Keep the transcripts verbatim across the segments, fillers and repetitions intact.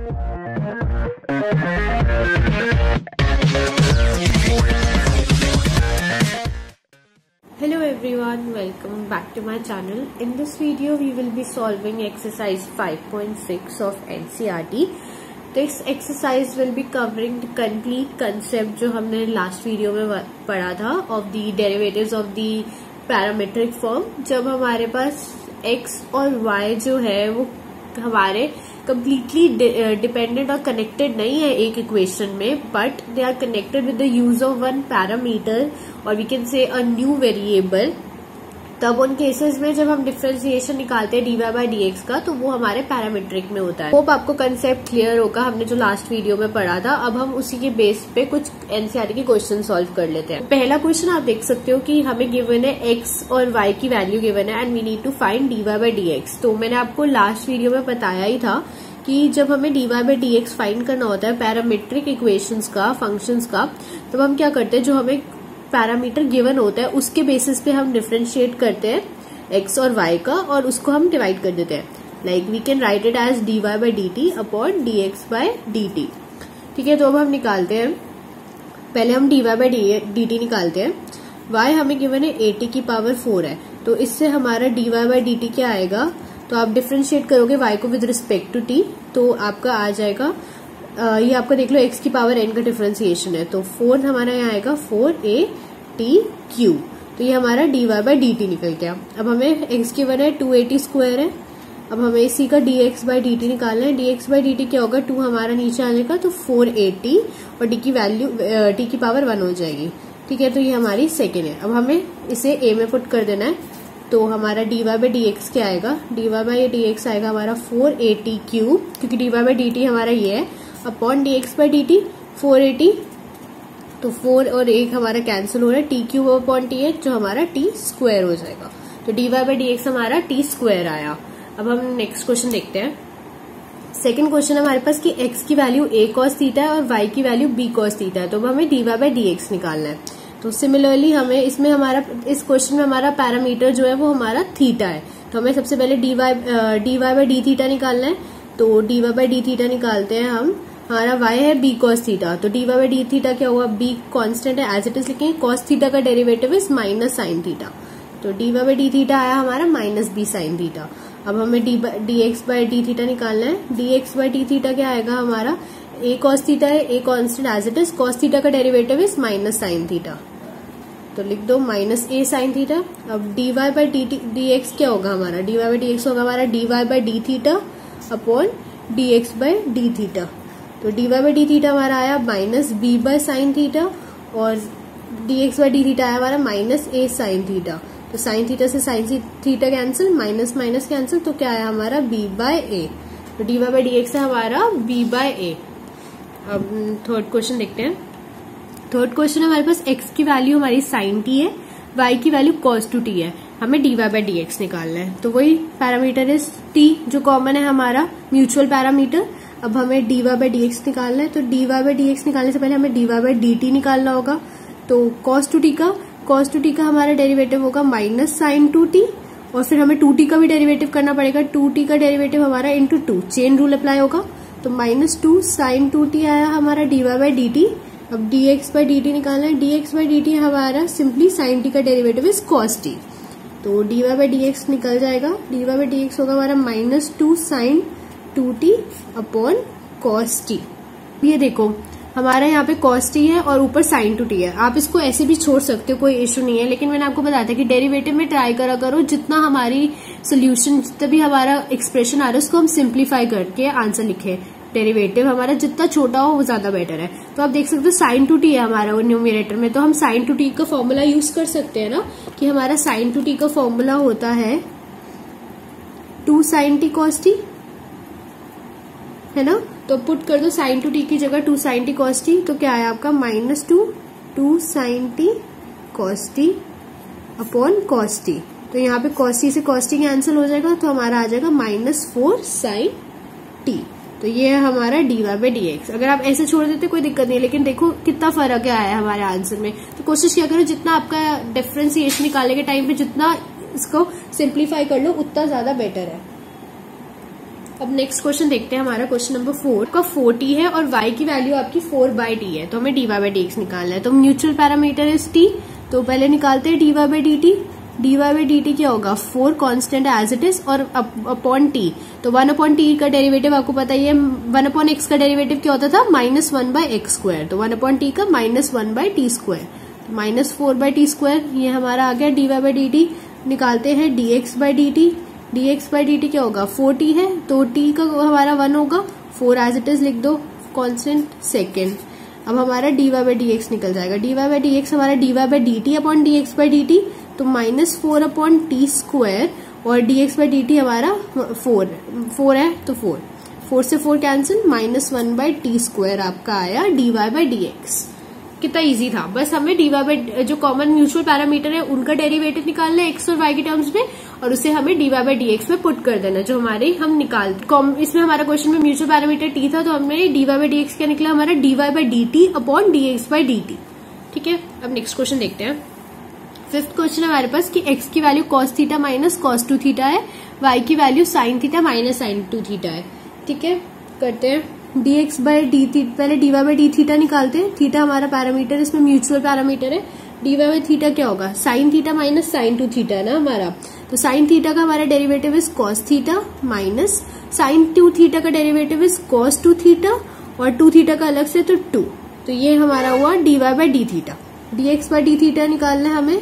Hello everyone, welcome back to my channel. In this video we will be solving exercise five point six of N C R T. This exercise will be covering the complete concept जो हमने last video में पढ़ा था of the derivatives of the parametric form. जब हमारे पास x और y जो है वो हमारे completely dependent और connected नहीं है एक equation में, but they are connected with the use of one parameter और we can say a new variable. तब उन केसेस में जब हम डिफरेंशिएशन निकालते हैं dy बाई डी एक्स का तो वो हमारे पैरामीट्रिक में होता है. होप आपको कंसेप्ट क्लियर होगा. हमने जो लास्ट वीडियो में पढ़ा था, अब हम उसी के बेस पे कुछ एनसीईआरटी के क्वेश्चन सॉल्व कर लेते हैं. पहला क्वेश्चन आप देख सकते हो कि हमें गिवन है x और y की वैल्यू गिवन है and we need to find dy by D x. तो मैंने आपको लास्ट वीडियो में बताया ही था कि जब हमें dy by D x find करना होता है पैरामीट्रिक इक्वेशंस का, फंक्शंस का, तब हम क्या करते हैं, जो हमें पैरामीटर गिवन होता है उसके बेसिस पे हम डिफरेंशिएट करते हैं x और y का और उसको हम डिवाइड कर देते हैं. Like we can write it as dy by D t upon d x by D t. ठीक है, तो अब हम निकालते हैं. पहले हम dy बाई डी टी निकालते हैं. y हमें गिवन है एटी की पावर फोर है, तो इससे हमारा dy बाई डी टी क्या आएगा, तो आप डिफरेंशिएट करोगे y को विद रिस्पेक्ट टू t, तो आपका आ जाएगा आ, ये आपका देख लो x की पावर n का डिफरेंशिएशन है, तो फोर हमारा यहाँ आएगा फोर ए टी क्यू. तो ये हमारा dy बाई डी टी निकल गया. अब हमें x की वन है टू एटी स्क्वायर है. अब हमें इसी का dx बाई डी टी निकालना है. dx बाई डी टी क्या होगा, टू हमारा नीचे आने का, तो फोर एटी और d की वैल्यू t की पावर वन हो जाएगी. ठीक है, तो ये हमारी सेकेंड है. अब हमें इसे a में पुट कर देना है, तो हमारा dy बाई डी एक्स क्या आएगा, dy बाई डी एक्स आएगा हमारा फोर एटी क्यूब, क्योंकि dy बाई डी टी हमारा ये है, upon dx by D T four A T, तो फोर और एक हमारा कैंसिल हो रहा है, T cube upon T H जो हमारा टी स्क्वायर हो जाएगा. तो dy बाई डी एक्स हमारा टी स्क्वायर आया. अब हम नेक्स्ट क्वेश्चन देखते हैं. सेकंड क्वेश्चन हमारे पास कि x की वैल्यू a cos थीटा है और y की वैल्यू b cos थीटा है, तो अब हमें dy बाई डी एक्स निकालना है. तो सिमिलरली हमें इसमें हमारा इस क्वेश्चन में हमारा पैरामीटर जो है वो हमारा थीटा है, तो हमें सबसे पहले dy dy by d theta निकालना है. तो dy बाई डी थीटा निकालते हैं हम. हमारा y है b cos थीटा, तो dy बाई डी थीटा क्या होगा, b कांस्टेंट है, एज इट इज लिखेंगे. cos थीटा का derivative is minus sine theta, तो dy बाई डी थीटा आया हमारा माइनस b साइन थीटा. अब हमें d x by d theta निकालना है. dx बाई डी थीटा क्या आएगा हमारा, a cos थीटा है, a constant as it is, cos theta का derivative is minus sine theta, तो लिख दो माइनस a साइन थीटा. अब dy बाई डी एक्स क्या होगा हमारा, dy बाई डी एक्स होगा हमारा dy by d theta upon dx by d theta. तो dy बाई डी थीटा हमारा आया minus b by sine theta और dx बाई डी थीटा आया हमारा माइनस a साइन थीटा. तो साइन थीटा से sine theta cancel, minus minus cancel, तो क्या आया हमारा b बाई a. तो dy बाई डी एक्स है हमारा b बाई a. अब थर्ड क्वेश्चन देखते हैं. थर्ड क्वेश्चन हमारे पास x की वैल्यू हमारी साइन t है, y की वैल्यू cos टू t है, हमें dy बाई डी एक्स निकालना है. तो वही पैरामीटर इज t जो कॉमन है हमारा म्यूचुअल पैरामीटर. अब हमें dy बाई डी एक्स निकालना है, तो dy बाई डी एक्स निकालने से पहले हमें dy बाई डी टी निकालना होगा. तो cos टू t का cos टू t का हमारा डेरिवेटिव होगा माइनस साइन टू टी, और फिर हमें टू टी का भी डेरिवेटिव करना पड़ेगा. टू टी का डेरिवेटिव हमारा into two, chain rule apply होगा, तो minus two sine two t आया हमारा dy बाई डी टी. अब dx बाई डी टी निकालना है. dx बाई डी टी हमारा सिंपली साइन टी का डेरिवेटिव इज cos t, तो dy बाई डी एक्स निकल जाएगा. dy बाई डी एक्स होगा हमारा minus two sine two t upon cos t. ये देखो हमारा यहाँ पे cos t है और ऊपर sin टू t है. आप इसको ऐसे भी छोड़ सकते हो, कोई इश्यू नहीं है, लेकिन मैंने आपको बताया था कि डेरिवेटिव में ट्राई करा करो जितना हमारी सोल्यूशन, जितना भी हमारा एक्सप्रेशन आ रहा है उसको हम सिंप्लीफाई करके आंसर लिखे. डेरिवेटिव हमारा जितना छोटा हो वो ज्यादा बेटर है. तो आप देख सकते हो साइन टू टी है हमारा वो न्यूमरेटर में, तो हम साइन टू टी का फॉर्मूला यूज कर सकते हैं ना, कि हमारा साइन टू टी का फॉर्मूला होता है two sine t cos t, है ना. तो पुट कर दो साइन टू टी की जगह two sine t cos t, तो क्या आया आपका minus two two sine t cos t upon cos t. तो यहाँ पे कॉस टी से कॉस टी कैंसिल हो जाएगा, तो हमारा आ जाएगा माइनस फोर साइन टी. तो ये है हमारा dy बाई डी एक्स. अगर आप ऐसे छोड़ देते कोई दिक्कत नहीं है, लेकिन देखो कितना फर्क आया है हमारे आंसर में. तो कोशिश क्या करो जितना आपका डिफरेंशिएशन निकालने के टाइम पे जितना इसको सिंप्लीफाई कर लो उतना ज्यादा बेटर है. अब नेक्स्ट क्वेश्चन देखते हैं हमारा क्वेश्चन नंबर फोर का फोर टी है और y की वैल्यू आपकी फोर बाई टी है, तो हमें d y by D x निकालना है। तो म्यूचुअल पैरामीटर इज t, तो पहले निकालते हैं d y by D t. D y by D t क्या होगा, four constant as it is और अपॉन टी, तो वन अपॉन टी का डेरिवेटिव आपको पता ही है, वन अपॉन एक्स का डेरिवेटिव क्या होता था, minus one by x square, तो वन अपॉन टी का minus one by t square, minus four by t square, ये हमारा आ गया d y by D t. निकालते हैं d x by D t. D x by D t क्या होगा, फोर टी है तो टी का हमारा वन होगा, फोर एज इट इज लिख दो कांस्टेंट सेकेंड। अब हमारा d y by D x निकल जाएगा, d y by D x हमारा d y by D t upon d x by D t, तो minus four upon t square, और d x by D T हमारा four four है तो four four से four cancel, minus one by t square आपका आया d y by D x. कितना easy था, बस हमें डी वाई बाई जो कॉमन म्यूचुअल पैरामीटर है उनका डेरिवेटिव निकालना है एक्स और वाई के टर्म्स में, और उसे हमें d y by D x में पुट कर देना जो हमारे हम निकाल। इसमें हमारा क्वेश्चन में म्यूचुअल पैरामीटर टी था, तो हमें d y by D x क्या निकला, हमारा d y by D t upon d x by D t. ठीक है, अब नेक्स्ट क्वेश्चन देखते हैं। फिफ्थ क्वेश्चन हमारे पास कि x की value cos theta minus cos two theta है, y की value sin theta minus sin two theta है। ठीक है, करते हैं dx बाई डी थीटा, पहले dy बाई डी थीटा निकालते हैं। थीटा हमारा पैरामीटर, इसमें म्यूचुअल पैरामीटर है। dy बाई थीटा क्या होगा, sin theta minus sin two theta है ना हमारा, तो sin थीटा का हमारा derivative is cos theta minus sin two theta का derivative is cos two theta, और टू थीटा का अलग से तो टू, तो ये हमारा हुआ dy by d theta. dx by d theta निकालना है हमें,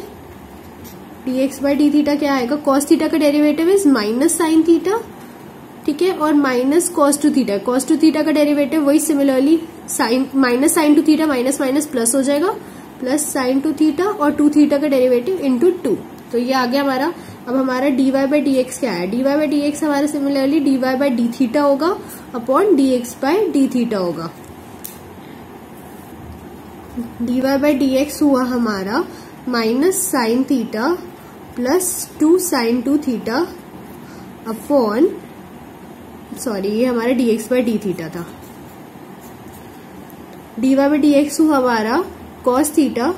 dx बाई डी थीटा क्या आएगा, cos थीटा का derivative is minus sine theta, ठीक है, और माइनस cos two theta, cos two theta का डेरिवेटिव वही similarly sine minus sine two theta, minus minus plus हो जाएगा, प्लस साइन टू थीटा, और टू थीटा का डेरिवेटिव इंटू टू, तो ये आ गया हमारा। अब हमारा dy बाई डी एक्स क्या है, dy बाई डी एक्स हमारा similarly dy by d theta होगा upon dx by d theta होगा। dy बाई डी एक्स हुआ हमारा minus sine theta plus two sine two theta upon, sorry ये हमारा dx by d theta था। dy by D x हुआ हमारा cos theta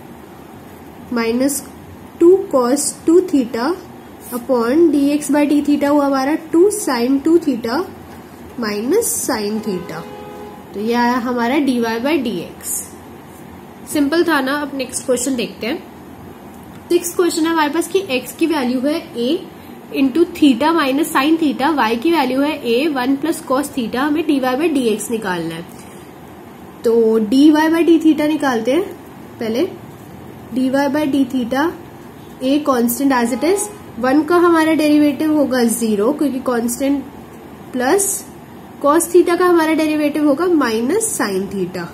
minus two cos two theta upon dx by d theta हुआ हमारा two sine two theta minus sine theta, तो यह आया हमारा dy by D x. Simple था ना। अब नेक्स्ट क्वेश्चन देखते हैं। सिक्स क्वेश्चन है हमारे पास कि x की वैल्यू है a into theta minus sine theta, y की वैल्यू है a one plus cos theta, हमें dy बाई डी एक्स निकालना है। तो dy बाई डी थीटा निकालते हैं पहले। dy by d theta a constant as it is, one का हमारा डेरिवेटिव होगा जीरो क्योंकि कांस्टेंट, प्लस कॉस थीटा का हमारा डेरिवेटिव होगा माइनस साइन थीटा।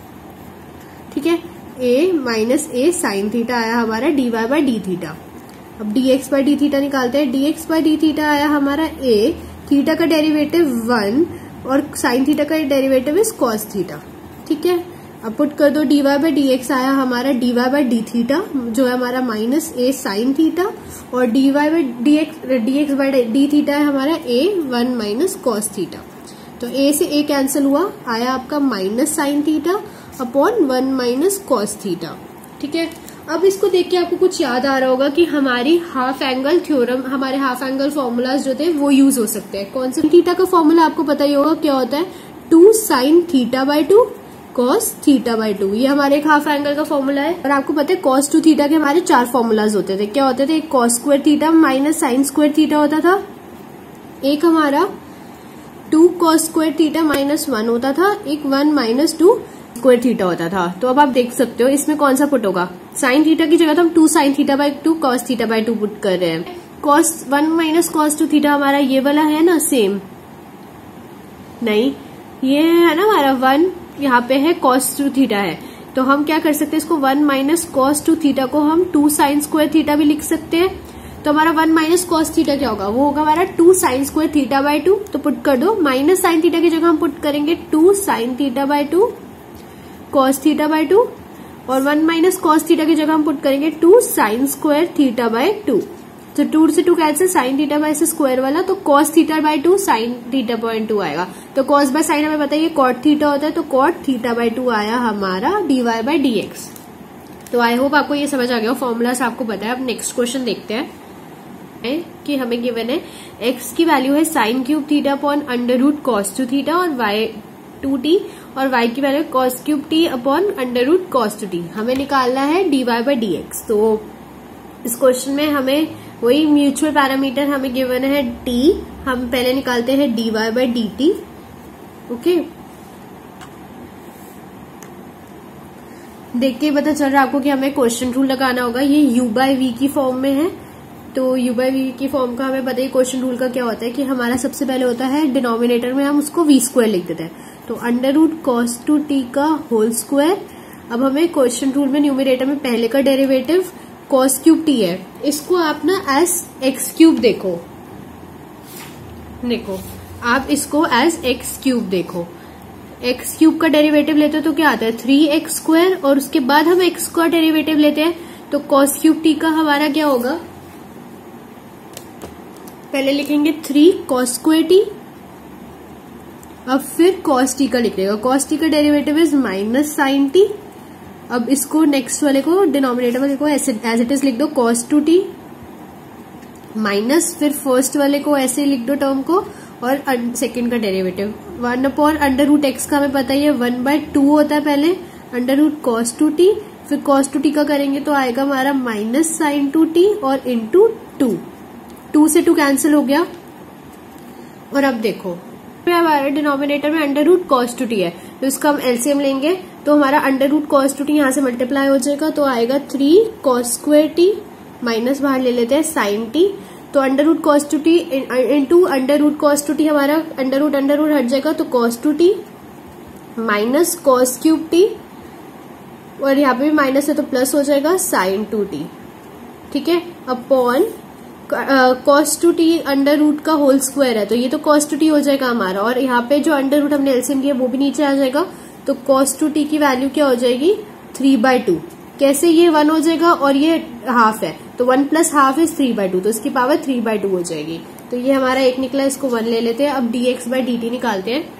ठीक है, a minus a sine theta आया हमारा dy बाई डी थीटा। अब dx बाई डी थीटा निकालते हैं। dx बाई डी थीटा आया हमारा a, थीटा का डेरिवेटिव वन और साइन थीटा का डेरिवेटिव इज cos थीटा। ठीक है, अब पुट कर दो, dy बाई डी एक्स आया हमारा dy बाई डी थीटा जो है हमारा माइनस ए साइन थीटा, और dy by D x dx by d theta है हमारा a one minus cos theta, तो a से a कैंसिल हुआ, आया आपका minus sine theta upon one minus cos theta. ठीक है, अब इसको देख के आपको कुछ याद आ रहा होगा कि हमारी हाफ एंगल थ्योरम, हमारे हाफ एंगल फॉर्मूलाज जो थे वो यूज हो सकते हैं। कौन से, थीटा का फॉर्मूला आपको पता ही होगा क्या होता है, two sine theta by two cos theta by two, ये हमारे एक हाफ एंगल का फॉर्मूला है। और आपको पता है कॉस टू थीटा के हमारे चार फॉर्मूलाज होते थे, क्या होते थे, एक cos square theta minus sine square theta होता था, एक हमारा two cos square theta minus one होता था, एक one minus two square theta होता था। तो अब आप देख सकते हो इसमें कौन सा पुट होगा, साइन थीटा की जगह तो हम two sine theta by two cos theta by two put कर रहे हैं। Cos one minus cos two theta हमारा ये वाला है ना, सेम नहीं, ये है ना हमारा वन, यहाँ पे है कॉस टू थीटा है, तो हम क्या कर सकते हैं, इसको one minus cos two theta को हम टू साइन स्क्वायर थीटा भी लिख सकते हैं। तो हमारा वन माइनस कॉस थीटा क्या होगा, वो होगा हमारा two sine square theta by two, तो पुट कर दो, माइनस साइन थीटा की जगह हम पुट करेंगे two sine theta by two cos theta by two, और वन माइनस कॉस थीटा की जगह हम पुट करेंगे two sine square theta by two, तो टू से two cancel, sine theta by से स्क्वायर वाला, तो cos theta by two sine theta point two आएगा। तो कॉस बाय साइन हमें बताइए कॉट थीटा होता है, तो कॉट थीटा बाई टू आया हमारा d y by D x. तो आई होप आपको ये समझ आ गया, फॉर्मूलास आपको पता है। अब नेक्स्ट क्वेश्चन देखते हैं। है कि हमें गिवन है x की वैल्यू है sine cube theta upon under root cos two theta और y टू टी और y की value cos cube t upon under root cos two t. हमें निकालना है dy बाई डी एक्स। तो इस क्वेश्चन में हमें वही म्यूचुअल पैरामीटर हमें गिवन है t, हम पहले निकालते हैं dy by D t. Okay, देख के पता चल रहा है आपको कि हमें क्वेश्चन रूल लगाना होगा। ये u बाई वी की फॉर्म में है, तो u बाई वी की फॉर्म का हमें पता है क्वेश्चन रूल का क्या होता है कि हमारा सबसे पहले होता है डिनोमिनेटर में हम उसको वी स्क्वायर लिख देते हैं, तो under root cos two t का होल स्क्वायर। अब हमें क्वेश्चन रूल में न्यूमिनेटर में पहले का डेरिवेटिव कॉस क्यूब टी है, इसको आप ना एज एक्स क्यूब देखो, देखो आप इसको एज एक्स क्यूब देखो। एक्स क्यूब का डेरिवेटिव लेते हो तो क्या आता है थ्री एक्स स्क्वायर, और उसके बाद हम एक्स का डेरिवेटिव लेते हैं तो कॉस क्यूब टी का हमारा क्या होगा, पहले लिखेंगे थ्री कॉस स्क्वायर टी, अब फिर कॉस टी का लिखेगा, कॉस टी का derivative is minus sine t. अब इसको नेक्स्ट वाले को डिनोमिनेटर में लिखो एज इट इज लिख दो कॉस टू टी माइनस, फिर फर्स्ट वाले को ऐसे लिख दो टर्म को, और सेकंड का derivative one upon under root x का हमें पता ही है वन बाय टू होता है पहले, under root cos two t, फिर कॉस टू टी का करेंगे तो आएगा हमारा माइनस साइन टू टी और इंटू टू, टू से टू कैंसिल हो गया। और अब देखो हमारे डिनोमिनेटर में under root cos two t है, तो इसका हम एलसीएम लेंगे तो हमारा under root cos two t यहाँ से मल्टीप्लाई हो जाएगा, तो आएगा three cos square t minus बाहर ले लेते हैं साइन टी, तो under root cos two t into under root cos two t, हमारा अंडर रूट अंडर रूट हट जाएगा तो cos two t minus cos cube t, और यहाँ पे भी माइनस है तो प्लस हो जाएगा साइन टू टी। ठीक है, upon cos two t under root का होल स्क्वायर है, तो ये तो कॉस टू टी हो जाएगा हमारा, और यहाँ पे जो अंडर रूट हमने एलसीएम लिया वो भी नीचे आ जाएगा, तो कॉस टू टी की वैल्यू क्या हो जाएगी थ्री बाय टू। कैसे, ये वन हो जाएगा और ये हाफ है, तो one plus half is three by two, तो इसकी पावर थ्री बाय टू हो जाएगी। तो ये हमारा एक निकला, इसको वन ले लेते हैं। अब d x by D t निकालते हैं,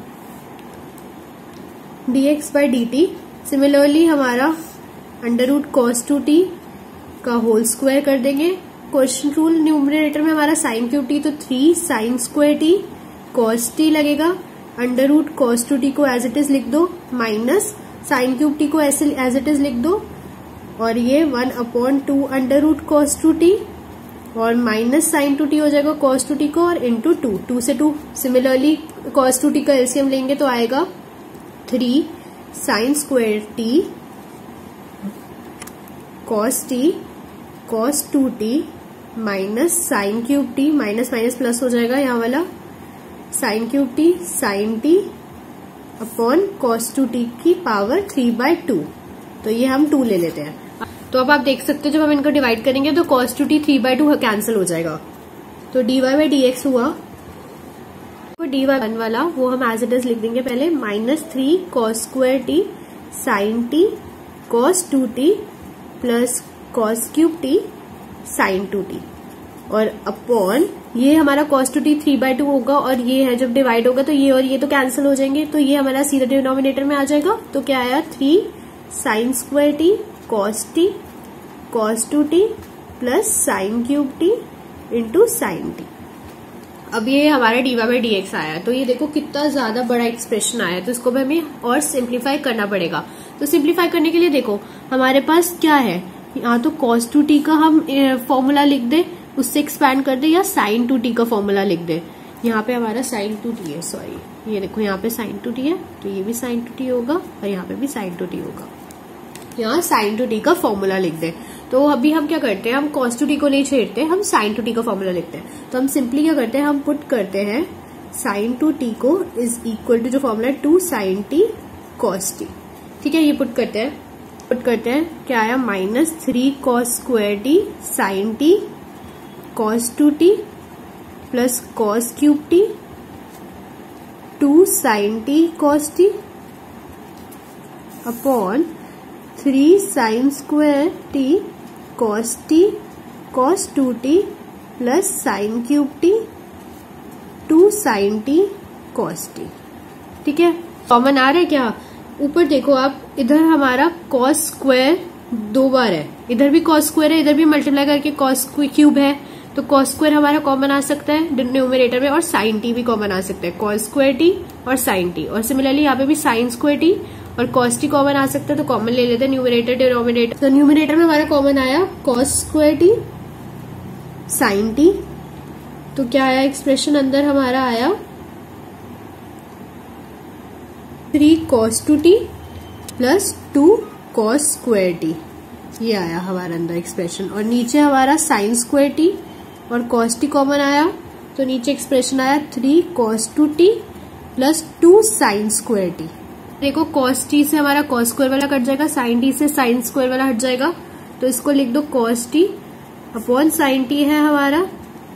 d x by D t similarly हमारा under root cos two t का होल स्क्वायर कर देंगे। क्वेश्चन रूल न्यूमरेटर में हमारा साइन क्यूब टी, तो three sine square t cos t लगेगा, under root cos two t को एज इट इज लिख दो माइनस साइन क्यूब टी को ऐसे एज इट इज लिख दो, और ये one upon two under root cos two t और माइनस साइन टू टी हो जाएगा कॉस टू टी को, और इंटू टू, टू से two similarly cos two t का एलसीएम लेंगे तो आएगा three sine square t cos t cos two t minus sine cube t, minus minus plus हो जाएगा यहाँ वाला, sine cube t sine t upon cos two t की power three by two, तो ये हम टू ले लेते हैं। तो अब आप देख सकते हो जब हम इनको डिवाइड करेंगे तो cos two t three by two cancel हो जाएगा, तो d y by D x हुआ, तो डी वाई वन वाला वो हम एज इट इज लिख देंगे पहले, minus three cos square t sine t cos two t plus cos cube t sine two t, और अपॉन ये हमारा cos two t three by two होगा, और ये है जब डिवाइड होगा तो ये और ये तो कैंसिल हो जाएंगे, तो ये हमारा सीधा डिनोमिनेटर में आ जाएगा। तो क्या आया three sine square t cos t cos two t plus sine cube t into sine t. अब ये हमारा d y by D x आया, तो ये देखो कितना ज्यादा बड़ा एक्सप्रेशन आया, तो इसको भी हमें और सिंप्लीफाई करना पड़ेगा। तो सिंप्लीफाई करने के लिए देखो हमारे पास क्या है, यहाँ तो कॉस टू टी का हम फॉर्मूला लिख दे, उससे एक्सपैंड कर दे, या साइन टू टी का फॉर्मूला लिख दे। यहाँ पे हमारा साइन टू टी है, सॉरी ये देखो यहाँ पे साइन टू टी है, तो ये भी साइन टू टी होगा, और यहाँ पे भी साइन टू टी होगा। यहाँ साइन टू टी का फॉर्मूला लिख दे, तो अभी हम क्या करते हैं, हम कॉस टू टी को नहीं छेड़ते, हम साइन टू टी का फॉर्मूला लिखते हैं। तो हम सिंपली क्या करते हैं, हम पुट करते हैं साइन टू टी को इज इक्वल टू जो फॉर्मूला है two sine t cos t. ठीक है, ये पुट करते हैं, पुट करते हैं क्या आया, minus three cos square t sine t cos two t plus cos cube t two sine t cos t upon three sine square t cos t cos two t plus sine cube t two sine t cos t. ठीक है, common आ रहा है क्या, ऊपर देखो आप, इधर हमारा कॉस स्क्वायर दो बार है, इधर भी कॉस स्क्वायर है, इधर भी मल्टीप्लाई करके कॉस क्यूब है, तो कॉस स्क्वायर हमारा कॉमन आ सकता है न्यूमरेटर में, और साइन टी भी कॉमन आ सकता है, कॉस स्क्वायर टी और साइन टी। और सिमिलरली यहाँ पे भी साइन स्क्वायर टी और कॉस टी कॉमन आ सकता है, तो कॉमन ले लेते हैं न्यूमरेटर डिनोमिनेटर। तो न्यूमरेटर में हमारा कॉमन आया cos square t sine t, तो क्या आया एक्सप्रेशन अंदर हमारा आया three cos two t plus two cos square t, ये आया हमारा अंदर एक्सप्रेशन। और नीचे हमारा साइन स्क्वायर टी और कॉस टी कॉमन आया, तो नीचे एक्सप्रेशन आया three cos two t plus two sine square t. देखो कॉस टी से हमारा कॉस स्क्वायर वाला कट जाएगा, साइन टी से साइन स्क्वायर वाला हट जाएगा, तो इसको लिख दो cos t upon sine t है हमारा,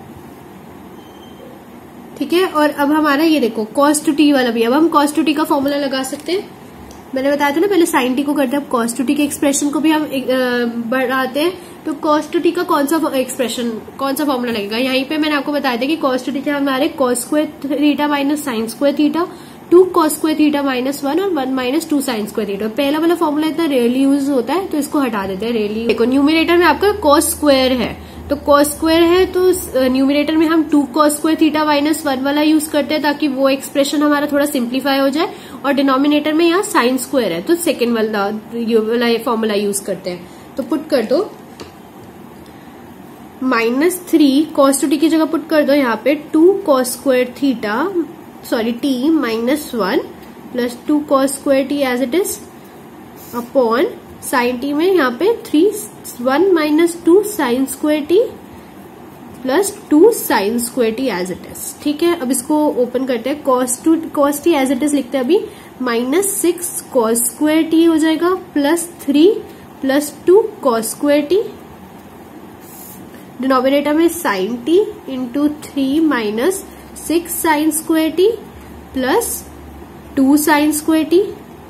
ठीक है। और अब हमारा ये देखो कॉस टू टी वाला भी, अब हम कॉस टू टी का फॉर्मूला लगा सकते हैं। मैंने बताया था ना पहले साइन टी को करते हैं, अब कॉस टू टी के एक्सप्रेशन को भी हम बढ़ाते हैं। तो कॉस टू टी का कौन सा एक्सप्रेशन, कौन सा फॉर्मूला लगेगा, यहीं पे मैंने आपको बताया था कि कॉस टू टी के हमारे cos square theta minus sine square theta, two cos square theta minus one और one minus two sine square theta. पहला वाला फॉर्मूला इतना रेयरली यूज होता है, तो इसको हटा देते हैं रेयरली। देखो न्यूमरेटर में आपका कॉस स्क्वायर है, तो कॉस स्क्वायर है तो न्यूमरेटर में हम two cos square theta minus one वाला यूज करते हैं, ताकि वो एक्सप्रेशन हमारा थोड़ा सिंप्लीफाई हो जाए। और डिनोमिनेटर में यहाँ साइन स्क्वायर है, तो सेकेंड वाला वाला फॉर्मूला यूज करते हैं। तो पुट कर दो minus three cos two t की जगह पुट कर दो यहाँ पे two cos square theta sorry t minus one plus two cos square t as it is upon sine t में यहाँ पे three one minus two sine square t plus two sine square t as it is, ठीक है। अब इसको open करते हैं, cos two cos t as it is लिखते हैं अभी, minus six cos square t हो जाएगा plus three plus two cos square t, denominator में sine t into three minus six sine square t plus two sine square t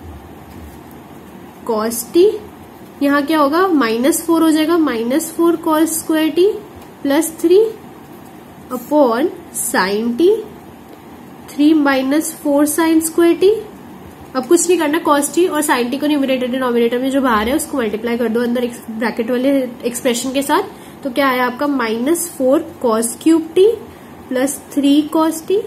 cos t, यहाँ क्या होगा minus four हो जाएगा, minus four cos square t plus three upon sine t three minus four sine square t. अब कुछ नहीं करना, cos t और साइन टी को न्यूमरेटर डिनोमिनेटर में जो बाहर है उसको मल्टीप्लाई कर दो अंदर ब्रैकेट वाले एक्सप्रेशन के साथ। तो क्या आया आपका minus four cos cube t plus three cos t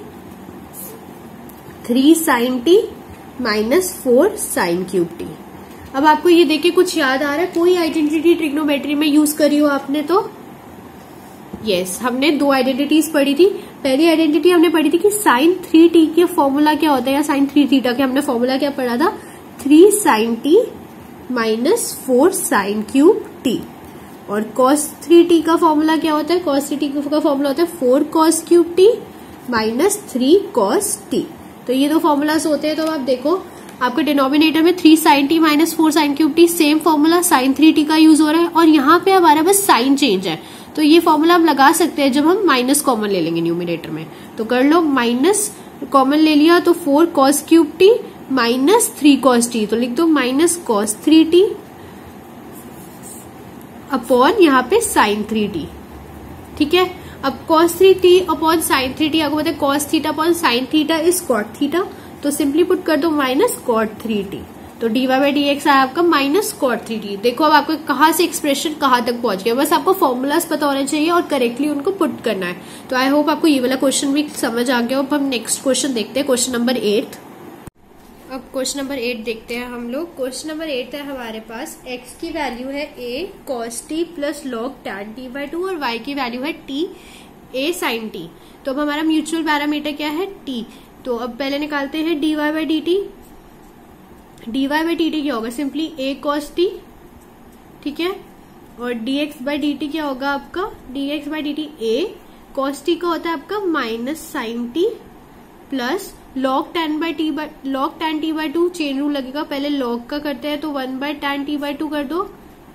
three sine t minus four sine cube t. अब आपको ये देख के कुछ याद आ रहा है, कोई आइडेंटिटी ट्रिग्नोमेट्री में यूज करी हो आपने तो? यस yes, हमने दो आइडेंटिटीज पढ़ी थी। पहली आइडेंटिटी हमने पढ़ी थी कि साइन थ्री टी का फॉर्मूला क्या होता है, या साइन थ्री थीटा के हमने फॉर्मूला क्या पढ़ा था, three sine t minus four sine cube t. और कॉस थ्री टी का फॉर्मूला क्या होता है, कॉस थ्री टी का फॉर्मूला होता है four cos cube t minus three cos t. तो ये दो फॉर्मूलाज होते हैं। तो आप देखो आपके डिनोमिनेटर में three sine t minus four sine cube t, same formula sine three t का यूज हो रहा है, और यहाँ पे हमारा बस साइन चेंज है। तो ये फॉर्मूला हम लगा सकते हैं जब हम माइनस कॉमन ले लेंगे न्यूमरेटर में। तो कर लो, माइनस कॉमन ले लिया तो four cos cube t minus three cos t, तो लिख दो minus cos three t upon यहाँ पे साइन थ्री टी, ठीक है। अब cos three t upon sine three t, आपको पता है cos theta upon sine theta is cot theta, तो सिंपली पुट कर दो माइनस कॉट थ्री टी। तो d y by D x आया आपका माइनस कॉट थ्री टी। देखो अब आपका कहाँ से एक्सप्रेशन कहाँ तक पहुंच गया, बस आपको फॉर्मूलाज पता होने चाहिए और करेक्टली उनको पुट करना है। तो आई होप आपको ये वाला क्वेश्चन भी समझ आ गया। अब हम नेक्स्ट क्वेश्चन देखते हैं, क्वेश्चन नंबर एट। अब क्वेश्चन नंबर एट देखते हैं हम लोग। क्वेश्चन नंबर एट है हमारे पास, x की वैल्यू है a cos t plus log tan t by two और y की वैल्यू है t a sin t। तो अब हमारा म्यूचुअल पैरामीटर क्या है, t। तो अब पहले निकालते हैं dy by D t. dy by D t क्या होगा, सिंपली a cos t, ठीक है। और dx बाई डी टी क्या होगा आपका, dx by D t a cos t का होता है आपका minus sine t plus log tan by t by log tan t by two, chain rule लगेगा, पहले लॉग का करते हैं तो one by tan t by two कर दो।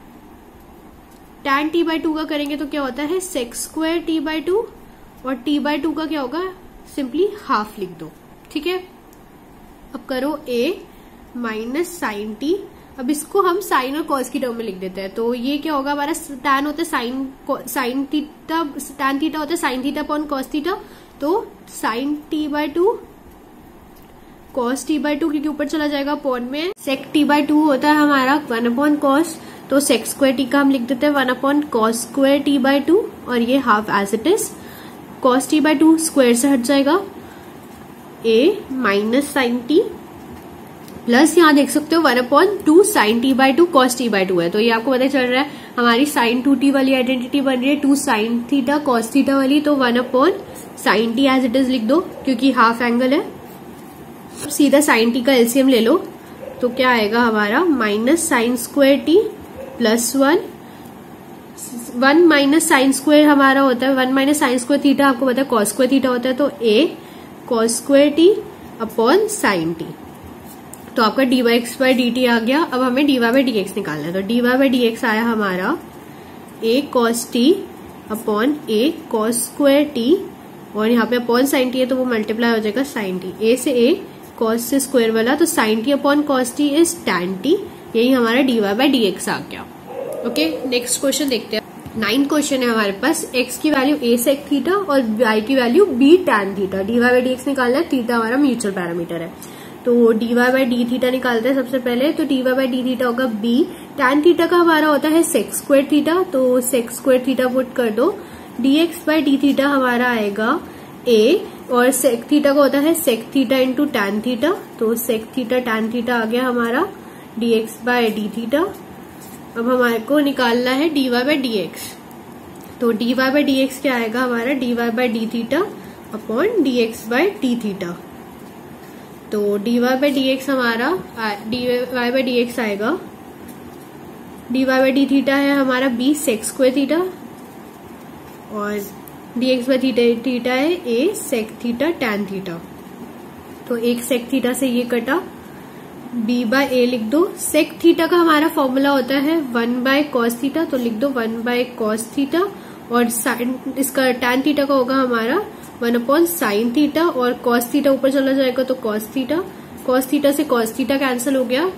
टेन टी बाई टू का करेंगे तो क्या होता है sec square t by two, और टी बाई टू का क्या होगा, सिंपली हाफ लिख दो, ठीक है। अब करो a माइनस साइन टी। अब इसको हम साइन और कॉस की टर्म में लिख देते हैं। तो ये क्या होगा हमारा, टैन होता है sine sine theta, tan theta होता है sine theta upon cos theta, तो sine t by two cos t by two, क्योंकि ऊपर चला जाएगा अपॉन में, सेक टी बाई टू होता है हमारा वन अपॉन कॉस, तो सेक स्क्वायर टी का हम लिख देते हैं one upon cos square t by two, और ये half as it is. Cos t by two square से हट जाएगा, a minus sine t, plus यहाँ देख सकते हो one upon two sine t by two cos t by two है, तो ये आपको पता चल रहा है हमारी साइन टू टी वाली आइडेंटिटी बन रही है two sine theta cos theta वाली, तो one upon sine t as it is लिख दो क्योंकि हाफ एंगल है। सीधा साइन टी का एलसीएम ले लो, तो क्या आएगा हमारा minus sine square t plus one, one minus sine square हमारा होता है one minus sine square theta, आपको पता है कॉस स्क्वायर थीटा होता है, तो a cos square t upon sine t. तो आपका d y x by D t आ गया। अब हमें d y by D x निकालना है, तो d y by D x आया हमारा a cos t upon A cos square t, और यहाँ पे अपॉन साइन टी है तो वो मल्टीप्लाई हो जाएगा साइन टी, ए से ए कॉस से स्क्वायर वाला, तो sine t upon cos t is tan t, यही हमारा d y by D x आ गया। ओके, नेक्स्ट क्वेश्चन देखते हैं। नाइन क्वेश्चन है हमारे पास, एक्स की वैल्यू ए सेक थीटा और वाई की value b tan theta, d y by D x निकालना है, थीटा हमारा म्यूचुअल पैरामीटर है, तो d y by d theta निकालते हैं सबसे पहले। तो d y by d theta होगा बी, टैन थीटा का हमारा होता है सेक स्क्वायर थीटा, तो सेक स्क्वायर थीटा पुट कर दो, d x by d theta हमारा आएगा ए, और सेक थीटा का होता है sec theta into tan theta, तो सेक थीटा टैन थीटा आ गया हमारा d x by d theta. अब हमारे को निकालना है d y by d x, तो d y by d x क्या आएगा हमारा d y by d theta upon d x by t theta, तो d y by d x हमारा d y by d x आएगा, d y by d theta है हमारा b sec square theta, और d x by theta theta है a sec theta tan theta, तो एक sec theta से ये कटा, बी बाय ए लिख दो। सेक थीटा का हमारा फॉर्मूला होता है वन बाय कॉस थीटा, तो लिख दो वन बाय कॉस थीटा, और साइन इसका टैन थीटा का होगा हमारा वन अपॉन साइन थीटा, और कॉस थीटा ऊपर चला जाएगा तो कॉस थीटा, कॉस थीटा से कॉस थीटा कैंसिल हो गया,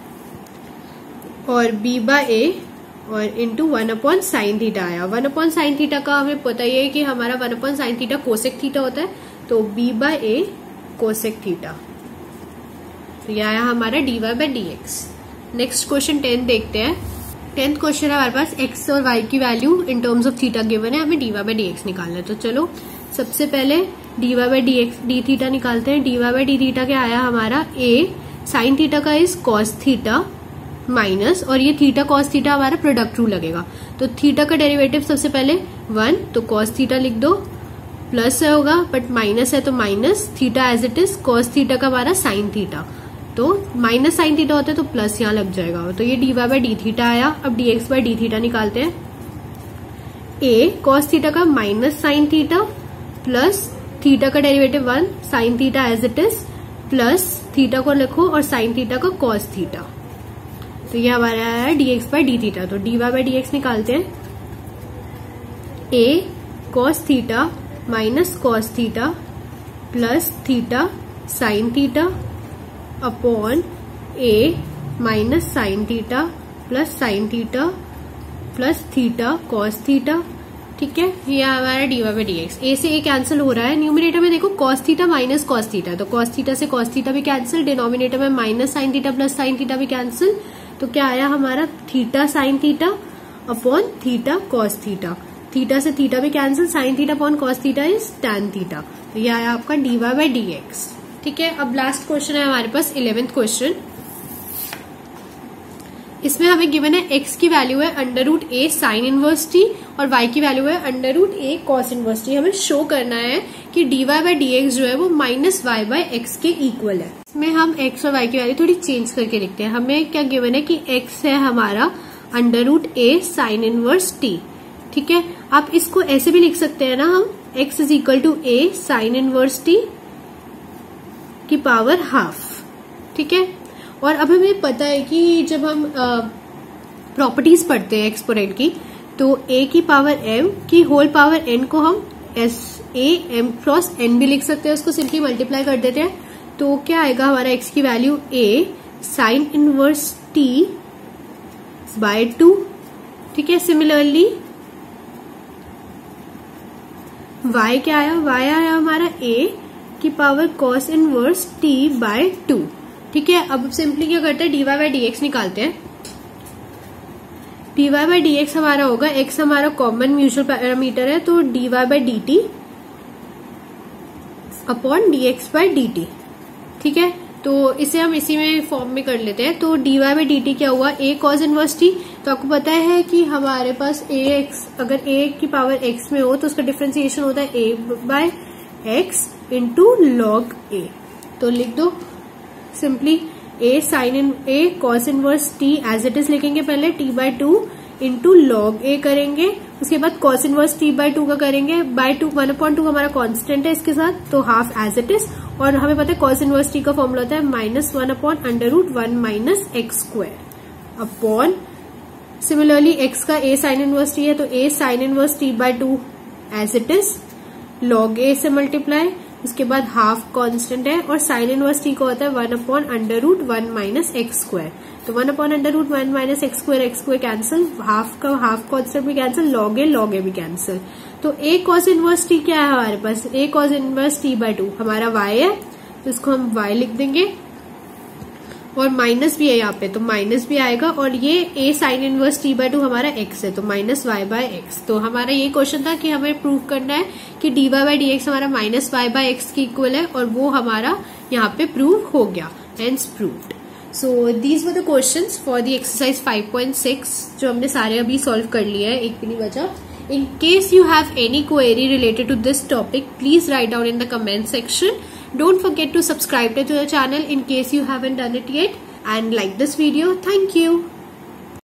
और बी बाय ए और into one upon sine theta आया। वन अपॉन साइन थीटा का हमें पता ही है कि हमारा one upon sine theta cosec theta होता है, तो b by A cosec theta, तो यह आया हमारा d y by d x. Next question ten देखते हैं। टेंथ क्वेश्चन है हमारे पास, एक्स और वाई की value in terms of theta given है, हमें d y by d x निकालना है, तो चलो सबसे पहले d y by d x d theta निकालते हैं। D y by d theta क्या आया हमारा ए साइन थीटा का इज कॉस थीटा माइनस, और ये थीटा कॉस थीटा हमारा प्रोडक्ट रूल लगेगा, तो थीटा का डेरिवेटिव सबसे पहले वन, तो कॉस थीटा लिख दो, प्लस है होगा बट माइनस है तो minus, theta as it is, cos theta का हमारा साइन थीटा, तो माइनस साइन थीटा होता है तो प्लस यहाँ लग जाएगा, तो ये d y by d theta आया। अब d x by d theta निकालते हैं। ए कॉस थीटा का minus sine theta plus theta का derivative one, sine theta as it is, plus theta को लिखो और साइन थीटा का कॉस थीटा, तो ये हमारा है d x by d theta. तो d y by d x निकालते हैं, a cos theta minus cos theta plus theta sine theta upon a minus sine theta plus sine theta plus theta cos theta, ठीक है, ये हमारा d y by d x. A से a cancel हो रहा है, न्यूमिनेटर में देखो cos theta minus cos theta, तो कॉस थीटा से कॉस थीटा भी कैंसिल, डिनोमिनेटर में minus sine theta plus sine theta भी कैंसिल, तो क्या आया हमारा theta sine theta upon theta cos theta, theta से थीटा भी cancel, sine theta upon cos theta is tan theta, तो ये आया आपका d y by d x, ठीक है। अब लास्ट क्वेश्चन है हमारे पास इलेवेंथ क्वेश्चन, इसमें हमें गिवन है एक्स की वैल्यू है under root a sine inverse t और वाई की वैल्यू है under root a cos inverse t. हमें शो करना है कि d y by d x जो है वो माइनस वाई बाय एक्स के इक्वल है। इसमें हम एक्स और वाई की वैल्यू थोड़ी चेंज करके लिखते हैं। हमें क्या गिवन है कि एक्स है हमारा under root a sine inverse t, ठीक है। आप इसको ऐसे भी लिख सकते हैं ना, हम x is equal to a sine inverse t की पावर हाफ, ठीक है। और अब हमें पता है कि जब हम प्रॉपर्टीज पढ़ते हैं एक्सपोनेंट की, तो a की पावर m की होल पावर n को हम as a m cross n भी लिख सकते हैं, उसको सिंपली मल्टीप्लाई कर देते हैं, तो क्या आएगा हमारा x की value a sine inverse t by two, ठीक है। सिमिलरली y क्या आया, y आया हमारा a की power cos inverse t by two, ठीक है। अब सिंपली क्या करते हैं, d y by d x निकालते हैं। D y by D x हमारा होगा, एक्स हमारा कॉमन म्यूचुअल पैरामीटर है, तो d y by D t upon d x by D t. ठीक है, तो इसे हम इसी में फॉर्म में कर लेते हैं। तो d y by D t क्या हुआ, ए कॉस इनवर्स टी। तो आपको पता है कि हमारे पास ए एक्स, अगर ए की पावर एक्स में हो तो उसका डिफ्रेंसिएशन होता है a by x into log a. तो लिख दो simply a sine in a cos inverse t as it is लिखेंगे, पहले t by two into log a करेंगे, उसके बाद cos inverse t by two का करेंगे, by two one upon two हमारा कांस्टेंट है इसके साथ, तो हाफ एज इट इज। और हमें पता है कॉस इनवर्स टी का फॉर्मूला होता है minus one upon under root one minus x square upon, similarly x का ए साइन इनवर्स टी है तो a sine inverse t by two as it is, log a से multiply, उसके बाद half constant है और साइन इनवर्स टी का होता है one upon under root one minus x square. तो one upon under root one minus x square, x square cancel, half का हाफ कांस्टेंट भी cancel, log a log a भी cancel. तो a cos inverse T क्या है हमारे पास, a cos inverse t by two हमारा वाई है, तो इसको हम वाई लिख देंगे और माइनस भी है यहाँ पे तो माइनस भी आएगा, और ये a sine inverse t by two हमारा एक्स है तो माइनस वाई बाय एक्स। तो हमारा ये क्वेश्चन था कि हमें प्रूव करना है कि d y by d x हमारा माइनस वाई बाय एक्स की इक्वल है, और वो हमारा यहाँ पे प्रूव हो गया, hence proved. So these were the questions for the exercise five point six जो हमने सारे अभी सॉल्व कर लिए हैं, एक भी नहीं बचा। In case you have any query related to this topic, please write down in the comment section. Don't forget to subscribe to the channel in case you haven't done it yet, and like this video. Thank you.